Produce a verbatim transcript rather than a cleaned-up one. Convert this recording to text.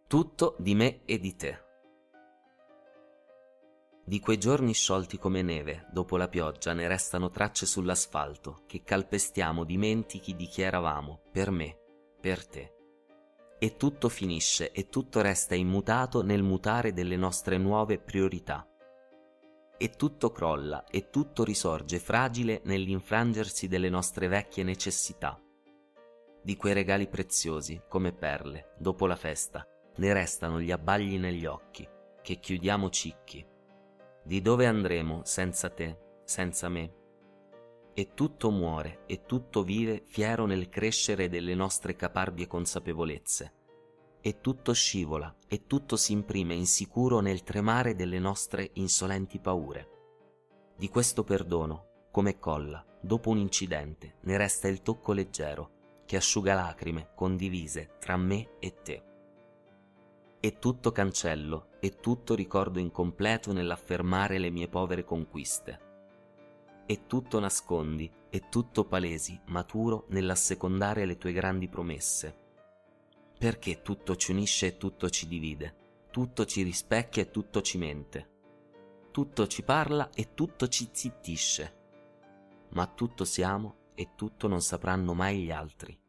Tutto di me e di te. Di quei giorni sciolti come neve, dopo la pioggia ne restano tracce sull'asfalto, che calpestiamo dimentichi di chi eravamo, per me, per te. E tutto finisce e tutto resta immutato nel mutare delle nostre nuove priorità. E tutto crolla e tutto risorge fragile nell'infrangersi delle nostre vecchie necessità. Di quei regali preziosi, come perle, dopo la festa, ne restano gli abbagli negli occhi, che chiudiamo cicchi. Di dove andremo senza te, senza me? E tutto muore e tutto vive fiero nel crescere delle nostre caparbie consapevolezze. E tutto scivola e tutto si imprime insicuro nel tremare delle nostre insolenti paure. Di questo perdono, come colla, dopo un incidente, ne resta il tocco leggero, che asciuga lacrime condivise tra me e te. E tutto cancello e tutto ricordo incompleto nell'affermare le mie povere conquiste. E tutto nascondi e tutto palesi, maturo nell'assecondare le tue grandi promesse. Perché tutto ci unisce e tutto ci divide, tutto ci rispecchia e tutto ci mente. Tutto ci parla e tutto ci zittisce. Ma tutto siamo e tutto non sapranno mai gli altri.